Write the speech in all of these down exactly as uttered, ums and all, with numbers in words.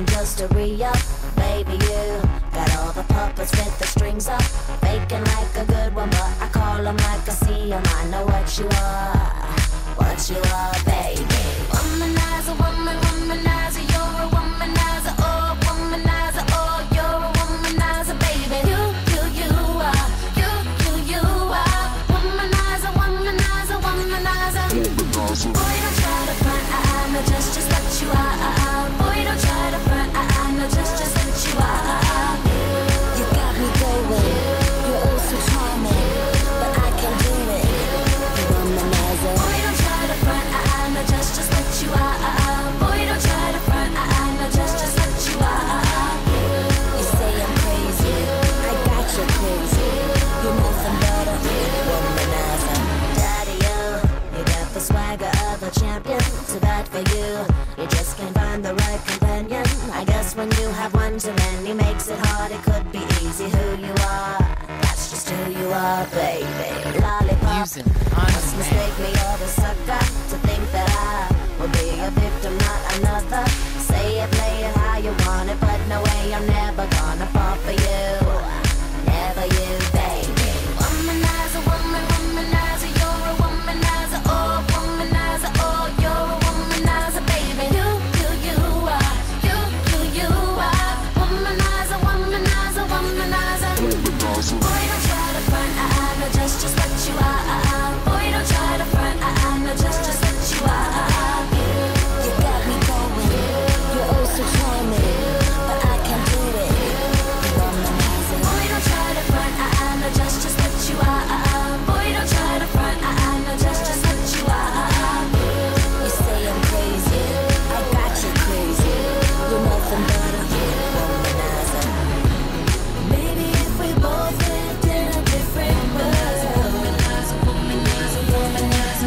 and just to re-up. Baby, you got all the puppets with the strings up, faking like a good one, but I call them like I see them. I know what you are, what you are, baby. Womanizer, woman, womanizer, you're a womanizer, oh, womanizer, oh, you're a womanizer, baby. You, you, you are, you, you, you are, womanizer, womanizer, womanizer. Boy, don't try to front, I, I know just, just what you are. Boy, don't try to front, I, I know just, just what you are. You got me going, you're oh so charming, but I can't do it. You womanizer. Boy, don't try to front, I, I know just, just what you are. Boy, don't try to front, I, I know just, just what you are. You say I'm crazy, I got you crazy. You're nothing but a womanizer. Daddy, you, you got the swagger of a champion. Too bad for you, you just can't find the right companion. I guess when you have one too many makes it hard. It could be easy who you are, that's just who you are, baby. Lollipop, must mistake me or the sucker to think that I will be a victim, not another. Say it, play it how you want it, but no way, I'm never gonna fall for you. Never you, baby. Womanizer, woman, womanizer, you're a womanizer, oh, womanizer, oh, you're a womanizer, baby. You, you, you are, you, you, you are, womanizer, womanizer, womanizer. Boy, don't try to front, I, I know just, just what you are. Boy, don't try to front, I, I know just, just what you are. You got me going, you're oh so charming, but I can't do it. You womanizer. Boy, don't try to front, I, I know just, just what you are. Boy, don't try to front, I, I know just, just what you are. You say I'm crazy, I got you crazy. You're nothing but a womanizer. Maybe if we both lived in a different world, womanizer, womanizer, womanizer,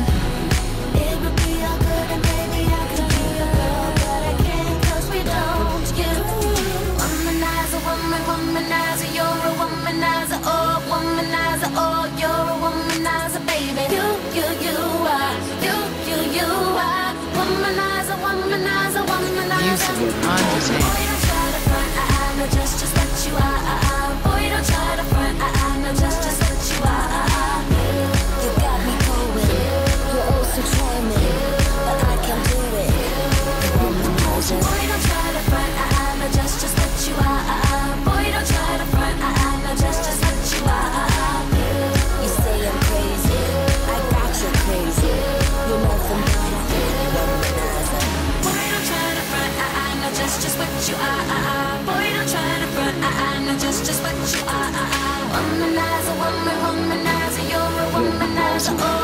it would be all good and maybe I could be your girl, but I can't 'cause we don't. You womanizer, woman, womanizer, you're a womanizer, oh, womanizer, oh, you're a womanizer, baby. You, you, you are, you, you, you are, womanizer, womanizer, womanizer. Boy, don't try to front, I, I know just, just what you are. Boy, don't try to front, I, I know just, just what you are. You got me going, you're oh so charming, but I can't do it. Womanizer. Boy, don't try to front, I, I know just, just what you are. Boy, don't try to front, I, I know just, just what you are. You say I'm crazy, I got you crazy. You're nothing but a womanizer. Boy, don't try to front, I, I know just, just what you are. Boy, don't try to front, I, I know just, just what you are. Womanizer, woman, womanizer, you're a womanizer, oh.